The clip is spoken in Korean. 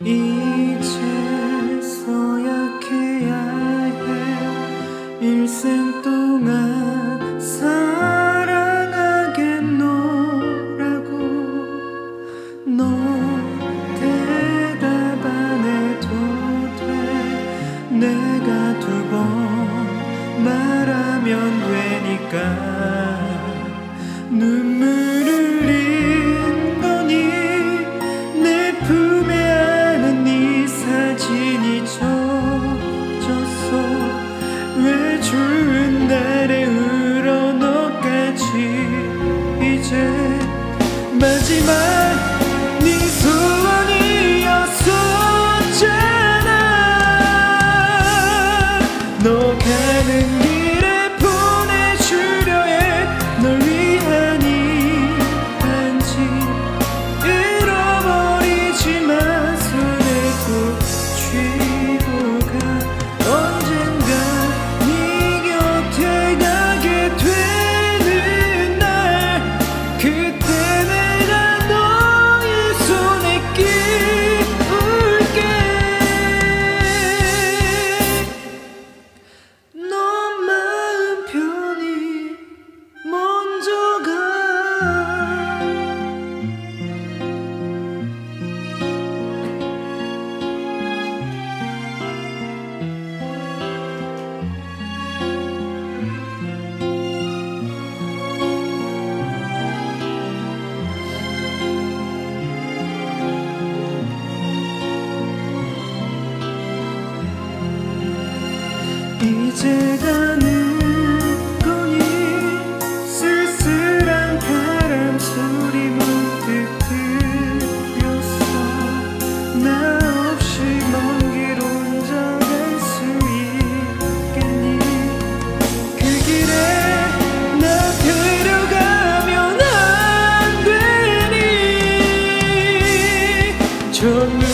이제서야 해야 해. 일생 동안 사랑하겠노라고. 너 대답 안 해도 돼. 내가 두 번 말하면 되니까. 눈물 흘린 거니 내 품에 안은 네 사진이 젖었어. 왜 추운 날에 울어 너까지. 이제 마지막 네 소원이었었잖아. 너 가는 길에 보내주려 해. 널 위한 이 반지 잃어버리지만 손에 꼭 쥐고 가. 언젠가 네 곁에 가게 되는 날, 그때 내가 너의 손에 끼울게. 너 마음 편히 먼저 가. 이제 가는 거니. 쓸쓸한 바람 소리 문득 들렸어. 나 없이 먼 길 혼자 갈 수 있겠니. 그 길에 나 데려가면 안 되니.